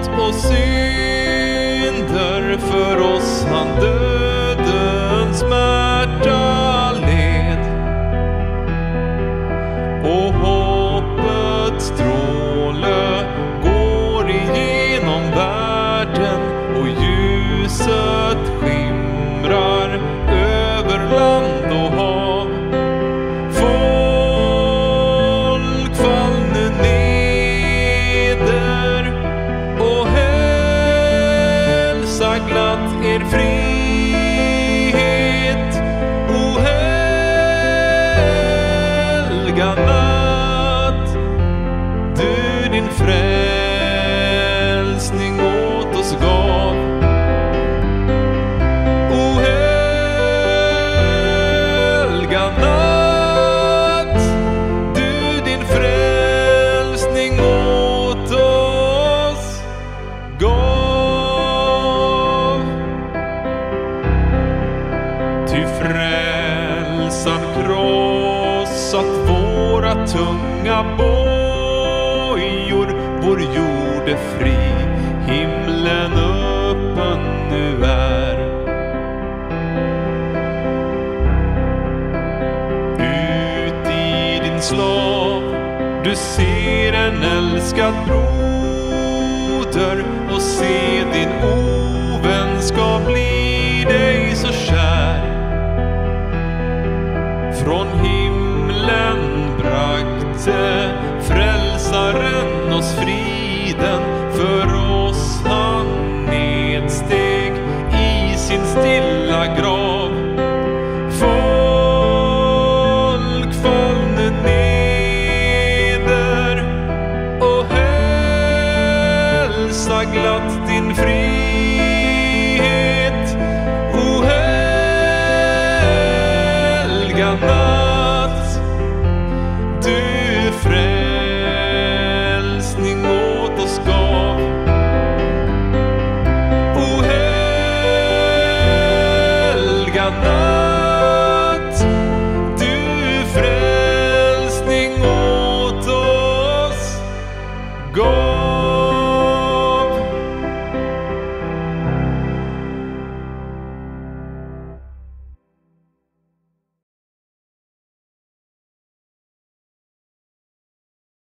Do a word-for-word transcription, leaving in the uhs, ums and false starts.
brott och synder, för oss han dödens smärta led. Och hoppets stråle går igenom världen, och ljuset skimrar över land och hav. Folk, fall nu neder och hälsa glatt er frihet. O helga natt, du din frälsning åt oss gav. O helga natt, du din frälsning åt oss gav. Ty frälsan krossat våra tunga bojor, vår jord är fri, himlen öppen nu är. Ut i din slav du ser en älskad broder, och se din ovänskap bli dig så kär. Från himlen bragte frälsaren oss friden, för oss han nedsteg i sin stilla